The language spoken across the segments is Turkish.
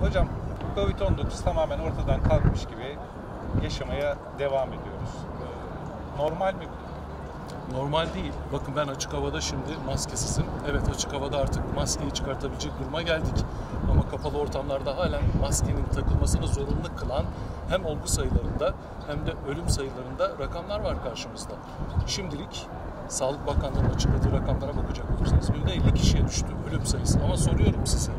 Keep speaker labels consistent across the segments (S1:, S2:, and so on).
S1: Hocam Covid-19 tamamen ortadan kalkmış gibi yaşamaya devam ediyoruz. Normal mi?
S2: Normal değil. Bakın ben açık havada şimdi maskesizim. Evet, açık havada artık maskeyi çıkartabilecek duruma geldik. Ama kapalı ortamlarda halen maskenin takılmasını zorunlu kılan hem olgu sayılarında hem de ölüm sayılarında rakamlar var karşımızda. Şimdilik Sağlık Bakanlığı'nın açıkladığı rakamlara bakacak olursanız günde 50 kişiye düştü ölüm sayısı. Ama soruyorum size,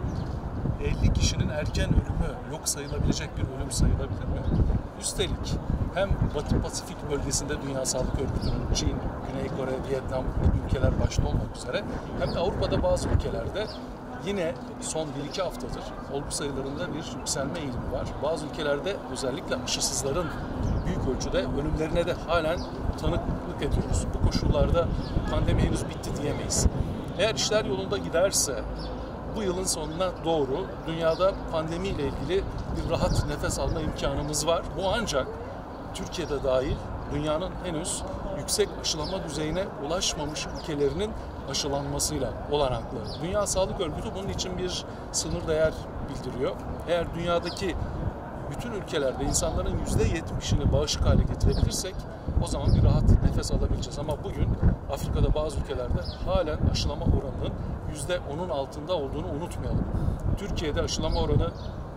S2: 50 kişinin erken ölümü yok sayılabilecek bir ölüm sayılabilir mi? Üstelik hem Batı Pasifik bölgesinde Dünya Sağlık Örgütü'nün Çin, Güney Kore, Vietnam gibi ülkeler başta olmak üzere hem de Avrupa'da bazı ülkelerde yine son 1-2 haftadır olgu sayılarında bir yükselme eğilimi var. Bazı ülkelerde özellikle aşısızların büyük ölçüde ölümlerine de halen tanıklık ediyoruz. Bu koşullarda pandemi henüz bitti diyemeyiz. Eğer işler yolunda giderse bu yılın sonuna doğru dünyada pandemiyle ilgili bir rahat nefes alma imkanımız var. Bu ancak Türkiye'de dahil dünyanın henüz yüksek aşılama düzeyine ulaşmamış ülkelerinin aşılanmasıyla olanaklı. Dünya Sağlık Örgütü bunun için bir sınır değer bildiriyor. Eğer dünyadaki bütün ülkelerde insanların %70'ini bağışık hale getirebilirsek o zaman bir rahat nefes alabileceğiz. Ama bugün Afrika'da bazı ülkelerde halen aşılama oranının %10'un altında olduğunu unutmayalım. Türkiye'de aşılama oranı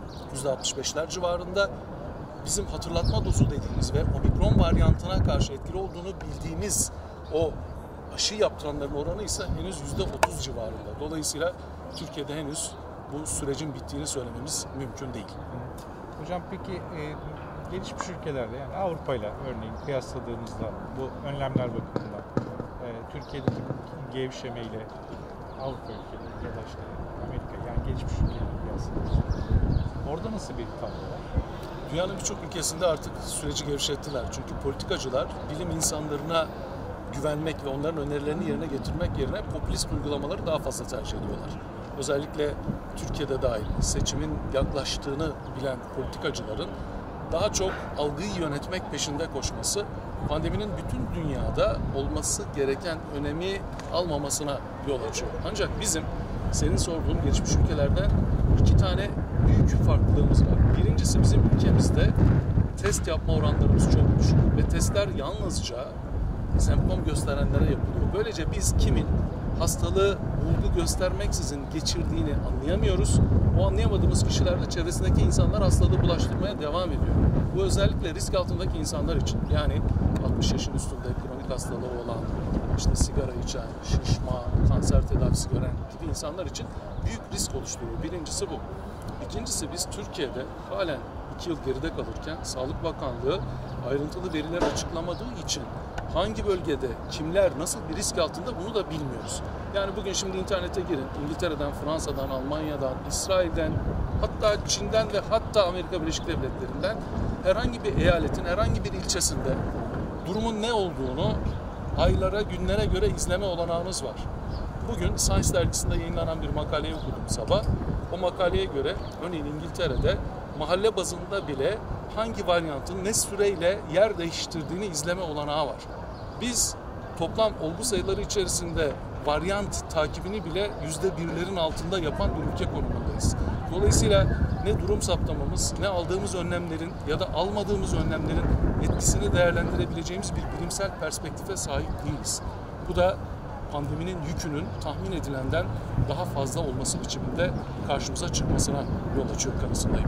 S2: %65'ler civarında. Bizim hatırlatma dozu dediğimiz ve omikron varyantına karşı etkili olduğunu bildiğimiz o aşı yaptıranların oranı ise henüz %30 civarında. Dolayısıyla Türkiye'de henüz bu sürecin bittiğini söylememiz mümkün değil.
S1: Hocam peki gelişmiş ülkelerde yani Avrupa ile örneğin kıyasladığımızda bu önlemler bakımından Türkiye'deki gevşemeyle Avrupa ülkeleri ya da işte Amerika yani gelişmiş ülkelerle kıyasladığımızda orada nasıl bir tablo var?
S2: Dünyanın birçok ülkesinde artık süreci gevşettiler. Çünkü politikacılar bilim insanlarına güvenmek ve onların önerilerini yerine getirmek yerine popülist uygulamaları daha fazla tercih ediyorlar. Özellikle Türkiye'de dahil seçimin yaklaştığını bilen politikacıların daha çok algıyı yönetmek peşinde koşması pandeminin bütün dünyada olması gereken önemi almamasına yol açıyor. Ancak bizim senin sorduğun gelişmiş ülkelerden 2 tane büyük farklılığımız var. Birincisi bizim ülkemizde test yapma oranlarımız çok düşük ve testler yalnızca semptom gösterenlere yapılıyor. Böylece biz kimin hastalığı bulgu göstermeksizin geçirdiğini anlayamıyoruz. O anlayamadığımız kişiler de çevresindeki insanlar hastalığı bulaştırmaya devam ediyor. Bu özellikle risk altındaki insanlar için, yani 60 yaşın üstünde kronik hastalığı olan, işte sigara içen, şişman, kanser tedavisi gören gibi insanlar için büyük risk oluşturuyor. Birincisi bu. İkincisi biz Türkiye'de halen 2 yıl geride kalırken Sağlık Bakanlığı ayrıntılı veriler açıklamadığı için hangi bölgede kimler nasıl bir risk altında bunu da bilmiyoruz. Yani bugün şimdi internete girin, İngiltere'den, Fransa'dan, Almanya'dan, İsrail'den, hatta Çin'den ve hatta Amerika Birleşik Devletleri'nden herhangi bir eyaletin herhangi bir ilçesinde durumun ne olduğunu aylara, günlere göre izleme olanağınız var. Bugün Science dergisinde yayınlanan bir makaleyi okudum sabah. O makaleye göre örneğin İngiltere'de mahalle bazında bile hangi varyantın ne süreyle yer değiştirdiğini izleme olanağı var. Biz toplam olgu sayıları içerisinde varyant takibini bile %1'lerin altında yapan bir ülke konumundayız. Dolayısıyla ne durum saptamamız, ne aldığımız önlemlerin ya da almadığımız önlemlerin etkisini değerlendirebileceğimiz bir bilimsel perspektife sahip değiliz. Bu da pandeminin yükünün tahmin edilenden daha fazla olması biçiminde karşımıza çıkmasına yol açıyor kanısındayım.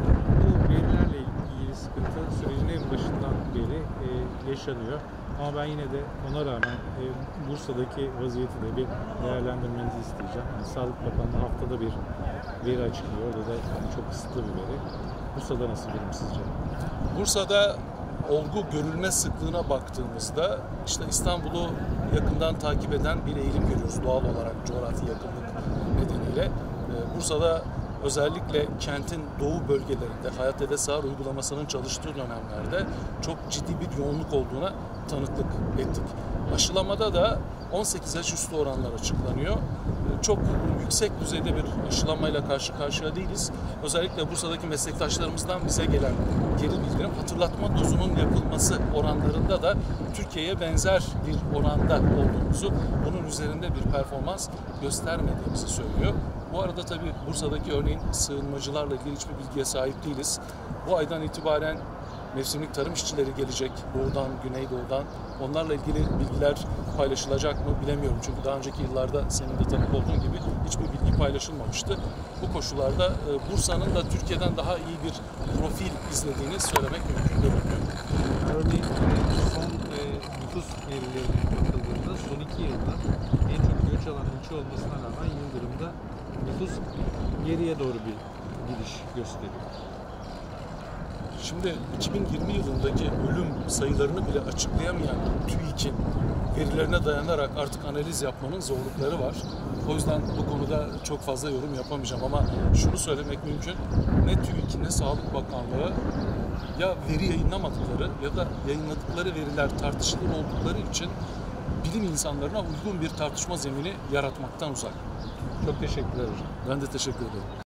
S1: Bu verilerle ilgili sıkıntı sürecin en başından beri yaşanıyor. Ama ben yine de ona rağmen Bursa'daki vaziyeti de bir değerlendirmenizi isteyeceğim. Yani Sağlık Bakanlığı haftada bir veri açıklıyor. Orada da çok kısıtlı bir veri. Bursa'da nasıl durum sizce?
S2: Bursa'da olgu görülme sıklığına baktığımızda işte İstanbul'u yakından takip eden bir eğilim görüyoruz doğal olarak coğrafi yakınlık nedeniyle. Bursa'da özellikle kentin doğu bölgelerinde hayat ve sağır uygulamasının çalıştığı dönemlerde çok ciddi bir yoğunluk olduğuna tanıklık ettik. Aşılamada da 18 yaş üstü oranlar açıklanıyor. Çok yüksek düzeyde bir aşılamayla karşı karşıya değiliz. Özellikle Bursa'daki meslektaşlarımızdan bize gelen geri bildirim hatırlatma dozunun yapılması oranlarında da Türkiye'ye benzer bir oranda olduğumuzu, bunun üzerinde bir performans göstermediğimizi söylüyor. Bu arada tabii Bursa'daki örneğin sığınmacılarla ilgili hiçbir bilgiye sahip değiliz. Bu aydan itibaren mevsimlik tarım işçileri gelecek doğudan, güneydoğudan. Onlarla ilgili bilgiler paylaşılacak mı bilemiyorum. Çünkü daha önceki yıllarda senin de tanık olduğun gibi hiçbir bilgi paylaşılmamıştı. Bu koşullarda Bursa'nın da Türkiye'den daha iyi bir profil izlediğini söylemek mümkün görünüyor.
S1: Örneğin son nüfus verilerine bakıldığında son 2 yılda en çok göç alan ilçe olmasına rağmen Yıldırım'da nüfus geriye doğru bir gidiş gösteriyor.
S2: Şimdi 2020 yılındaki ölüm sayılarını bile açıklayamayan TÜİK'in verilerine dayanarak artık analiz yapmanın zorlukları var. O yüzden bu konuda çok fazla yorum yapamayacağım ama şunu söylemek mümkün. Ne TÜİK ne Sağlık Bakanlığı ya veri yayınlamadıkları ya da yayınladıkları veriler tartışılır oldukları için bilim insanlarına uygun bir tartışma zemini yaratmaktan uzak.
S1: Çok teşekkürler hocam.
S2: Ben de teşekkür ederim.